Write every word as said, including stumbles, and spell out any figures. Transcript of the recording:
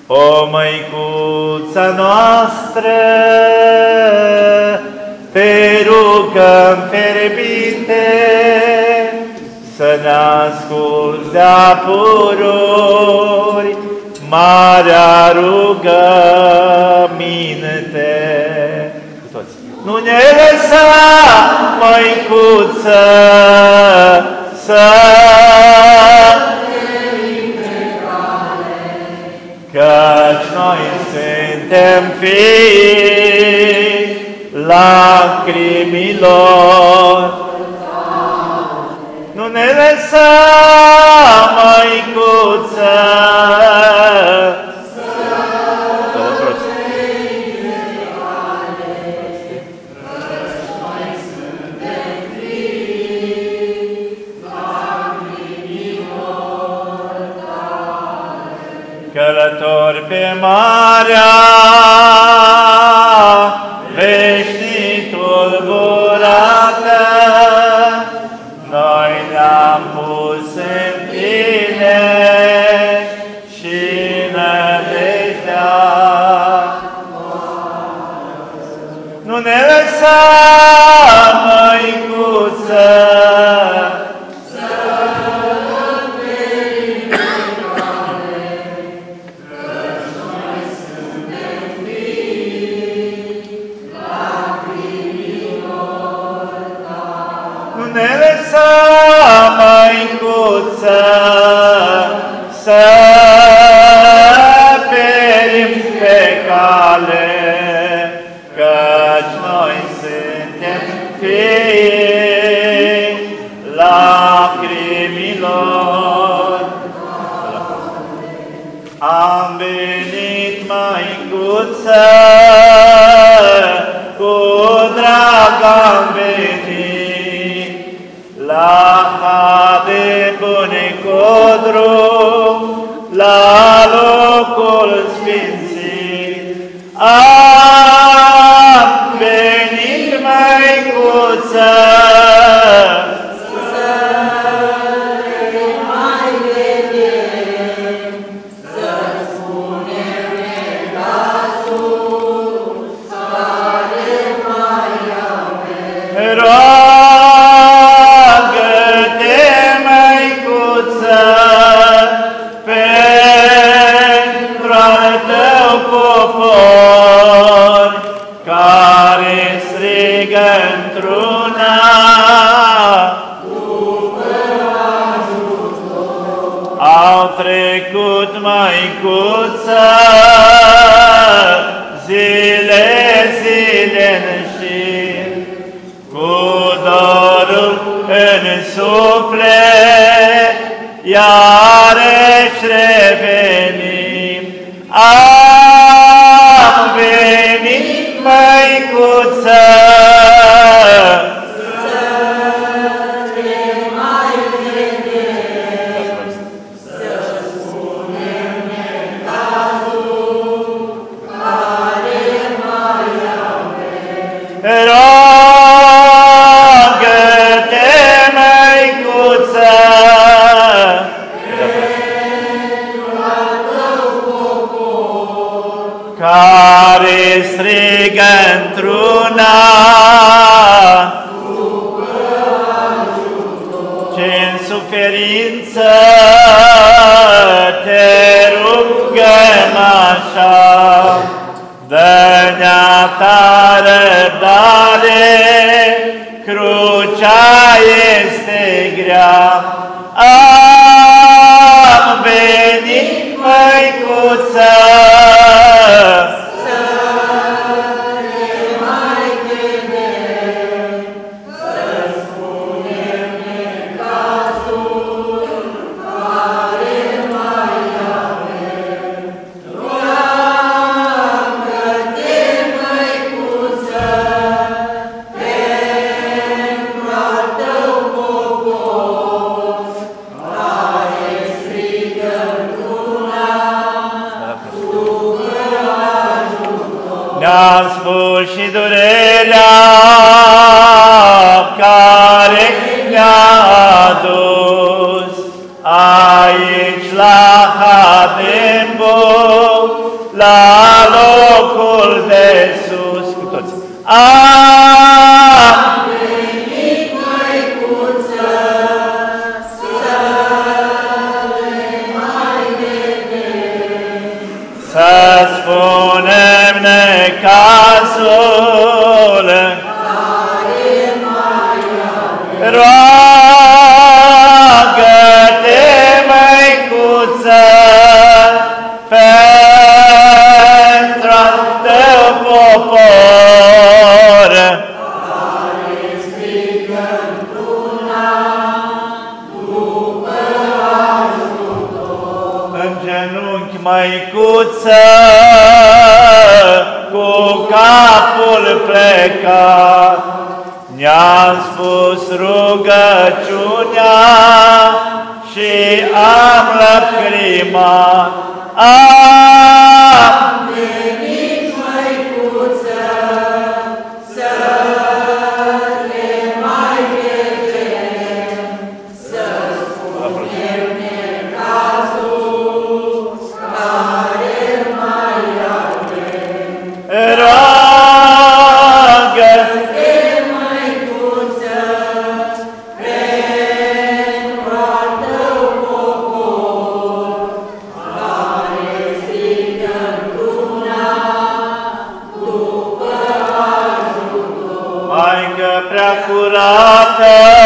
O Măicuța noastră, te rugăm fierbinte să ne asculți de-a pururi marea rugăminte. Nu ne lăsa, Măicuță, să căci noi suntem fii lacrimilor. Nu ne lăsa, Măicuță, călători pe marea veșnic tulburată, noi ne-am pus în tine și nădejdea. Nu ne lăsa, Măicuță, Măicuță, să perim pe cale, căci noi suntem fii lacrimilor. Am venit, Măicuță, cu drag am venit, la de Bunicodru, la locul sfințit. Am venit, Măicuță, să te mai vedem, să spunem necazul care mai avem. Pentru al tău popor, care strigă într-una, au trecut, Măicuță, zile, zile în șir, cu dorul în suflet, iarăși revenim. Am venit, Măicuță, să te mai vedem, să spunem necazul care mai avem. Roagă-te, Măicuță, care strigă într-una, ce-n suferință te rugăm așa, dă-ne-a ta răbdare, crucea este grea. Am venit, Măicuță, ne-am spus și durerea care ne-a adus aici la Hadembo, la locul de sus, cu toți. A, venit Măicuță, să le mai vedem. să spunem necazul Care mai avem. Roagă-te, Măicuță, pentru al tău popor. Care strigă într-una după ajutor. În genunchi, Măicuță, cu capul plecat, ne-am spus rugăciunea și am lăcrimat. Am Venit Măicuță, să le mai vedem, să spunem necazul care mai avem. Roagă-te, Măicuță, pentru al tău popor, care strigă într-una după ajutor. Maică prea curată,